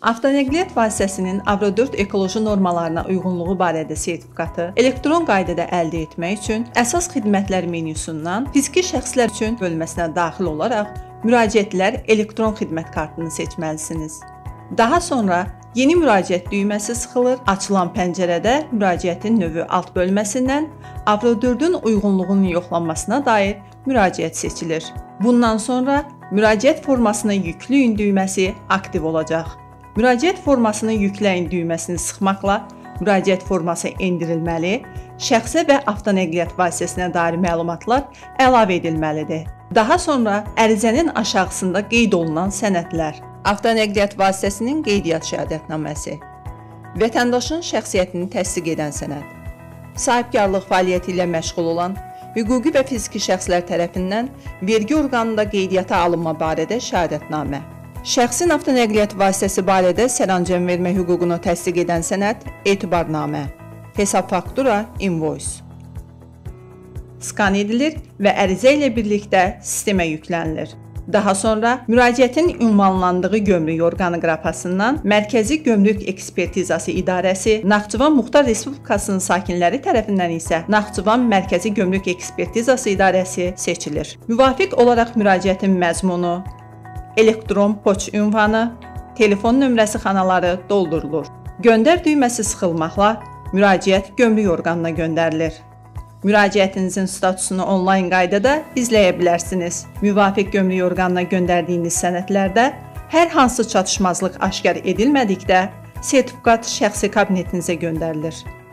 Avtonəqliyyat vasitəsinin Avro 4 ekoloji normalarına uyğunluğu barədə sertifikatı elektron qaydada əldə etmək üçün əsas xidmətlər menyusundan fiziki şəxslər üçün bölməsinə daxil olaraq müraciətlər elektron xidmət kartını seçməlisiniz. Daha sonra yeni müraciət düyməsi sıxılır, açılan pəncərədə müraciətin növü alt bölməsindən Avro 4-ün uyğunluğunun yoxlanmasına dair müraciət seçilir. Bundan sonra müraciət formasını yükləyin düyməsi aktiv olacaq. Müraciət formasını yükləyin düyməsini sıxmaqla müraciət forması endirilməli, şəxsə və avtonəqliyyat vasitəsinə dair məlumatlar əlavə edilməlidir. Daha sonra ərizənin aşağısında qeyd olunan sənədlər, avtonəqliyyat vasitəsinin qeydiyyat şəhadətnaməsi, vətəndaşın şəxsiyyətini təsdiq edən sənəd, sahibkarlıq fəaliyyəti ilə məşğul olan hüquqi və fiziki şəxslər tərəfindən vergi orqanında qeydiyyata alınma barədə şəhadətnamə, şəxsin avtonəqliyyat vasitəsi barədə sərəncam vermə hüququnu təsdiq edən sənəd, etibarnamə, hesab faktura, invoice. Skan edilir və ərizə ilə birlikdə sistemə yüklənilir. Daha sonra müraciətin ünvanlandığı gömrük orqanı qrafasından Mərkəzi Gömrük Ekspertizası İdarəsi, Naxçıvan Muxtar Respublikasının sakinləri tərəfindən isə Naxçıvan Mərkəzi Gömrük Ekspertizası İdarəsi seçilir. Müvafiq olaraq müraciətin məzmunu, elektron poçt ünvanı, telefon nömrəsi xanaları doldurulur. Göndər düyməsi sıxılmaqla müraciət gömrük orqanına göndərilir. Müraciətinizin statusunu onlayn qaydada izləyə bilərsiniz. Müvafiq gömrük orqanına göndərdiyiniz sənədlərdə hər hansı çatışmazlıq aşkar edilmədikdə sertifikat şəxsi kabinetinizə göndərilir.